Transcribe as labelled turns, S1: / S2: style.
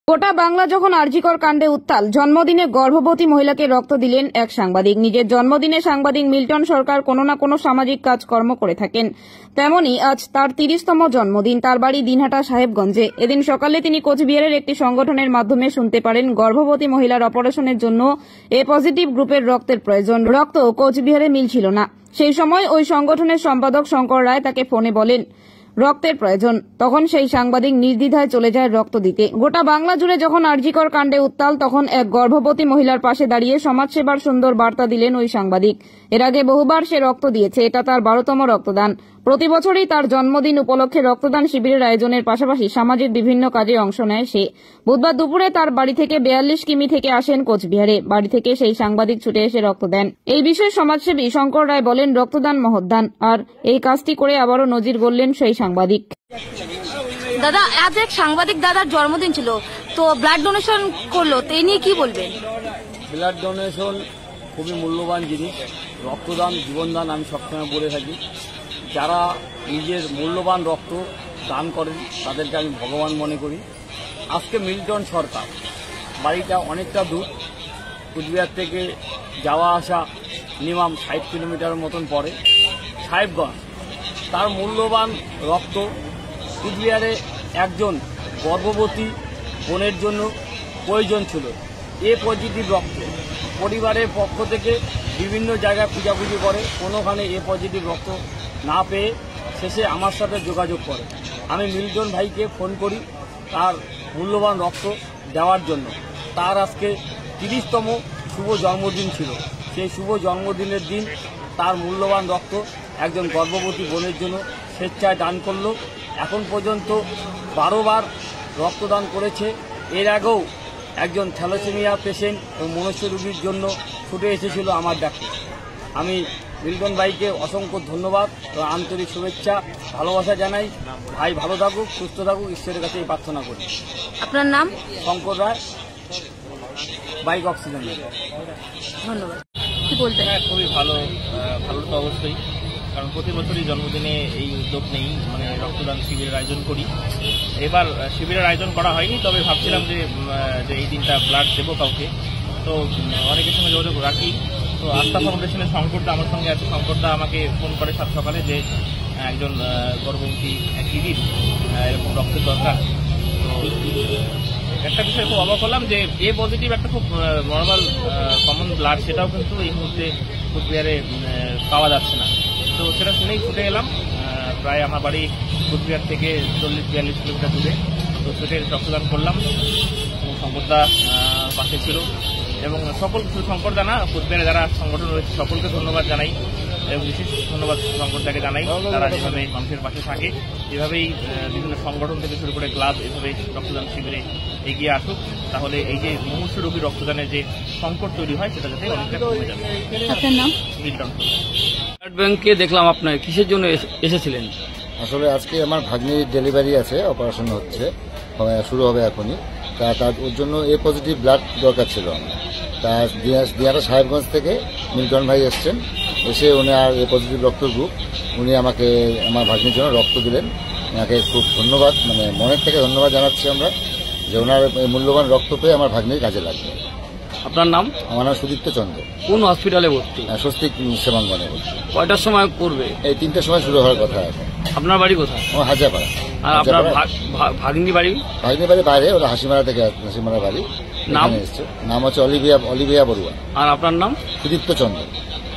S1: গোটা বাংলা যখন আরজিকর কাণ্ডে উত্তাল, জন্মদিনে গর্ভবতী মহিলাকে রক্ত দিলেন এক সাংবাদিক। নিজের জন্মদিনে সাংবাদিক মিল্টন সরকার কোনো না কোনো সামাজিক কাজকর্ম করে থাকেন। তেমনি আজ তার ৩০তম জন্মদিন। তার বাড়ি দিনহাটা সাহেবগঞ্জে। এদিন সকালে তিনি কোচবিহারের একটি সংগঠনের মাধ্যমে শুনতে পারেন গর্ভবতী মহিলার অপারেশনের জন্য এ পজিটিভ গ্রুপের রক্তের প্রয়োজন। রক্ত কোচবিহারে মিলছিল না। সেই সময় ওই সংগঠনের সম্পাদক শঙ্কর রায় তাকে ফোনে বলেন রক্তের প্রয়োজন। তখন সেই সাংবাদিক নির্দ্বিধায় চলে যায় রক্ত দিতে। গোটা বাংলা জুড়ে যখন আরজিকর কাণ্ডে উত্তাল, তখন এক গর্ভবতী মহিলার পাশে দাঁড়িয়ে সমাজসেবার সুন্দর বার্তা দিলেন ওই সাংবাদিক। এর আগে বহুবার সে রক্ত দিয়েছে। এটা তার 12তম রক্তদান। প্রতি বছরই তার জন্মদিন উপলক্ষে রক্তদান শিবিরের আয়োজনের পাশাপাশি সামাজিক বিভিন্ন কাজে অংশ নেয় সে। বুধবার দুপুরে তার বাড়ি থেকে 42 কিমি থেকে আসেন কোচবিহারে। বাড়ি থেকে সেই সাংবাদিক ছুটে এসে রক্ত দেন। এই বিষয়ে সমাজসেবী শঙ্কর রায় বলেন, রক্তদান মহৎদান। আর এই কাজটি করে আবারও নজির গড়লেন সেই সাংবাদিক।
S2: দাদা, আজ এক সাংবাদিক দাদার জন্মদিন ছিল, তো ব্লাড ডোনেশন করলো, তো এই নিয়ে কি বলবেন?
S3: ব্লাড ডোনেশন খুবই মূল্যবান জিনিস। রক্তদান জীবনদান আমি সবসময় বলে থাকি। যারা নিজের মূল্যবান রক্ত দান করেন তাদেরকে আমি ভগবান মনে করি। আজকে মিল্টন সরকার বাড়িটা অনেকটা দূর, কুচবিহার থেকে যাওয়া আসা মিনিমাম 60 কিলোমিটার মতন পড়ে সাহেবগঞ্জ। তার মূল্যবান রক্ত কুচবিহারে একজন গর্ভবতী বোনের জন্য প্রয়োজন ছিল। এ পজিটিভ রক্ত পরিবারের পক্ষ থেকে বিভিন্ন জায়গায় পূজাপুজি করে, কোনোখানে এ পজিটিভ রক্ত না পেয়ে শেষে আমার সাথে যোগাযোগ করে। আমি মিল্টন ভাইকে ফোন করি তার মূল্যবান রক্ত দেওয়ার জন্য। তার আজকে 30তম শুভ জন্মদিন ছিল। সেই শুভ জন্মদিনের দিন তার মূল্যবান রক্ত একজন গর্ভবতী বোনের জন্য স্বেচ্ছায় দান করলো। এখন পর্যন্ত 12 বার রক্তদান করেছে। এর আগেও একজন থ্যালাসেমিয়া পেশেন্ট ও মনুষ্য রোগীর জন্য ছুটে এসেছিল আমার ডাকে। আমি মিল্টন ভাইকে অসংখ্য ধন্যবাদ ও আন্তরিক শুভেচ্ছা ভালোবাসা জানাই। ভাই ভালো থাকুক, সুস্থ থাকুক, ঈশ্বরের কাছে এই প্রার্থনা করি।
S2: আপনার নাম?
S3: Shankar Roy, bike oxygen.
S2: ধন্যবাদ। কি বলতেন?
S4: খুবই ভালো তো অবশ্যই, কারণ প্রতি বছরই জন্মদিনে এই উদ্যোগ নেই, মানে রক্তদান শিবিরের আয়োজন করি। এবার শিবিরের আয়োজন করা হয়নি, তবে ভাবছিলাম যে এই দিনটা ব্লাড দেবো কাউকে, তো অনেকের সঙ্গে যোগাযোগ রাখি। তো আস্থা ফাউন্ডেশনের শঙ্করদা আমার সঙ্গে আছে। শঙ্করদা আমাকে ফোন করে সাত সকালে যে একজন গর্ভবতী এক দিদির এরকম রক্তের দরকার। তো একটা বিষয় খুব অবাক হলাম যে এ পজিটিভ একটা খুব নর্মাল কমন ব্লাড, সেটাও কিন্তু এই মুহূর্তে কুচবিহারে পাওয়া যাচ্ছে না। তো সেটা শুনেই ছুটে এলাম। প্রায় আমার বাড়ি কুচবিহার থেকে 40-42 কিলোমিটার দূরে। তো ছুটে রক্তদান করলাম এবং শঙ্করদা পাশে ছিল। এবং সকল শঙ্করদা না, কুচবিহারে যারা সংগঠন রয়েছে সকলকে ধন্যবাদ জানাই এবং বিশেষ ধন্যবাদ শঙ্করদাকে জানাই। তারা যেভাবে মানুষের পাশে থাকে, এভাবেই বিভিন্ন সংগঠন থেকে শুরু করে ক্লাব এভাবে রক্তদান শিবিরে এগিয়ে আসুক, তাহলে এই যে মুমূর্ষু রোগীর রক্তদানের যে সংকট তৈরি হয় সেটা যাতে অনেকটা কমে যাবে।
S2: আপনার নাম?
S4: মিল্টন।
S5: ব্লাড ব্যাংকে দেখলাম আপনার কিসের জন্য এসেছিলেন?
S6: আসলে আজকে আমার ভাগ্নির ডেলিভারি আছে, অপারেশন হচ্ছে, শুরু হবে এখনই। তার ওর জন্য এ পজিটিভ ব্লাড দরকার ছিল আমার। তা দিনাটা সাহেবগঞ্জ থেকে মিল্টন ভাই এসছেন, এসে উনি আর এ পজিটিভ রক্ত গ্রুপ, উনি আমাকে আমার ভাগ্নির জন্য রক্ত দিলেন। ওনাকে খুব ধন্যবাদ, মানে মনের থেকে ধন্যবাদ জানাচ্ছি আমরা যে ওনার মূল্যবান রক্ত পেয়ে আমার ভাগ্নির কাজে লাগবে।
S5: আপনার নাম?
S6: আমার নাম সুদীপ্ত চন্দ্র।
S5: কোন হসপিটালে ভর্তি?
S6: স্বস্তিক সেবাঙ্গনে ভর্তি।
S5: কয়টার সময় করবে?
S6: এই 3টার সময় শুরু হওয়ার কথা এখন।
S5: আপনার বাড়ি কোথায়?
S6: আমার হাজারপাড়া।
S5: আর আপনার ভাগ্নি বাড়ি?
S6: ভাগ্নি বাড়ি বাইরে, ওরা হাসিমারা থেকে, হাসিমারা বাড়ি।
S5: নাম?
S6: নাম হচ্ছে অলিভিয়া বড়ুয়া।
S5: আর আপনার নাম?
S6: সুদীপ্ত চন্দ্র।